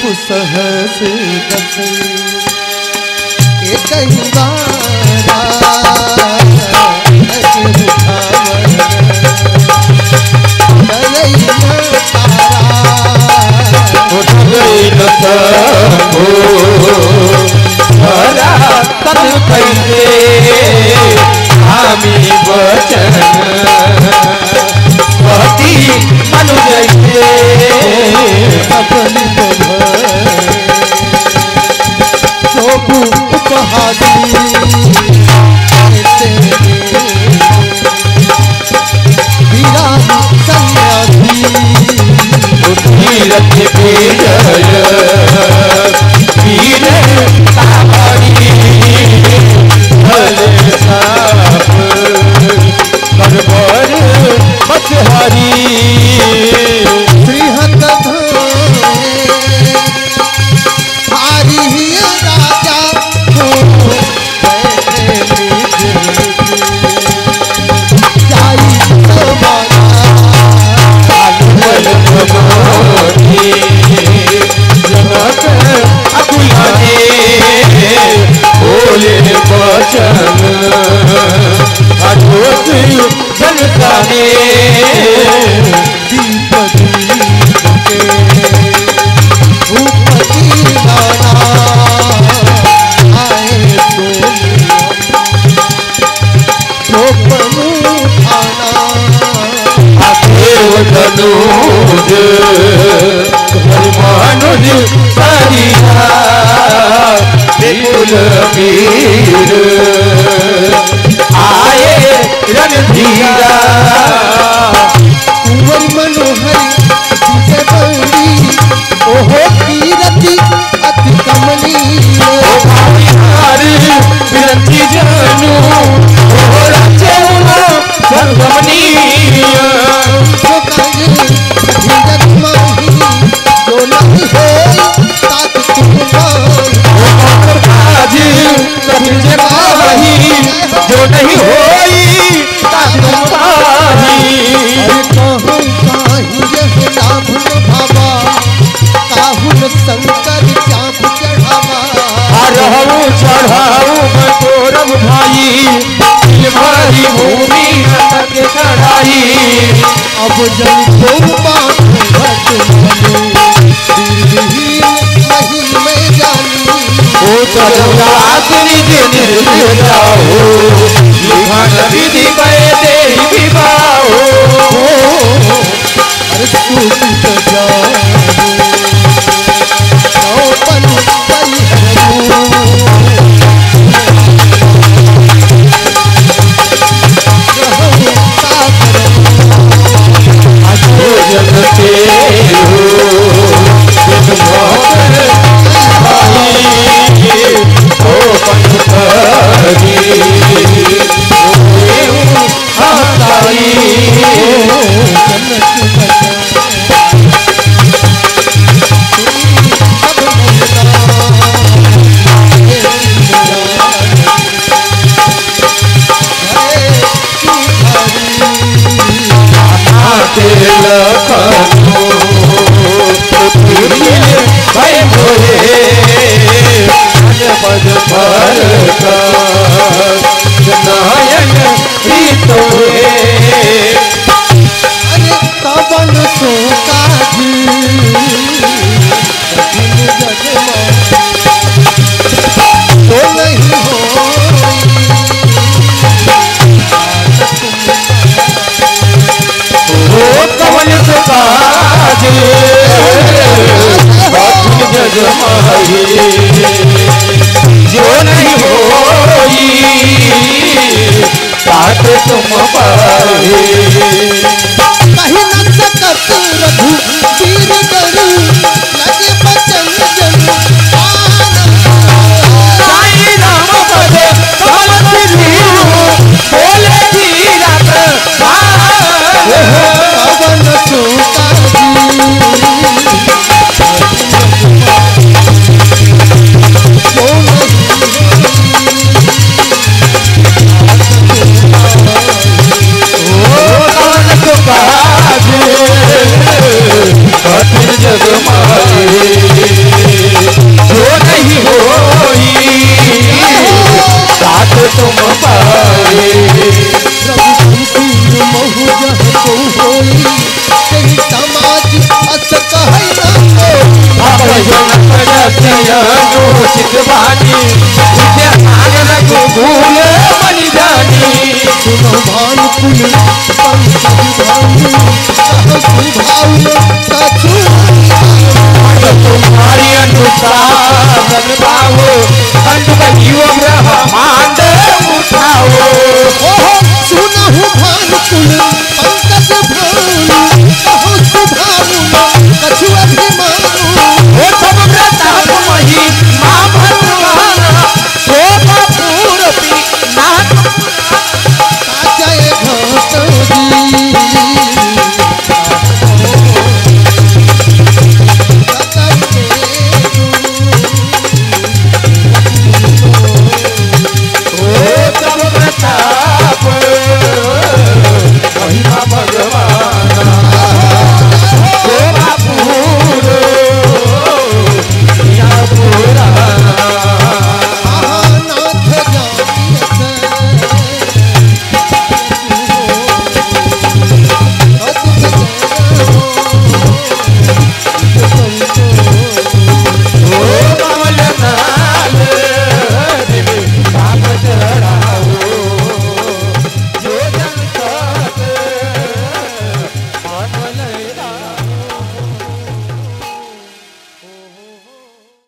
सहस दस एक ही बारा तन कैसे हामी वचन पति अनुजय अपनी प्रभु उपहारी वीरा सन्यासी तीरथ विजय वीर तावड़ी भले साप करवर बसहरी श्रीहत भारी राजा हो जाई जनक अकुलाने बोले वचन अद्भुत जनता ने धनुज मनुज परिया विपुल वीर आए रणधीरा कुंवर मनोहर विजय बड़ी ओहो कीरति अति कमनीय विरंती जानू ओहो रचना सर्वमनीय जो नहीं है तात जो नहीं होई शंकर चाप चढ़ावा चढ़ाऊ गौरव भाई भारी भूमि चढ़ाई अब जल में जानी ओ चलुरात्रि विधि गए देवी विवाहो अरे सूचित जो नहीं होई तात तुम पाए कहीं न सकत रघु वीर गरु लगे बचन जन साई राम पद कमल बोले धीरथ पवन सुता चितवानी तुझे आग रघुकुल मन जानी सुनो भानुकुल पंकज भानु तुम्हारी अनुशासन पाओ कंठ जीव ब्रह्मांड उठाओ सुनो भानुकुल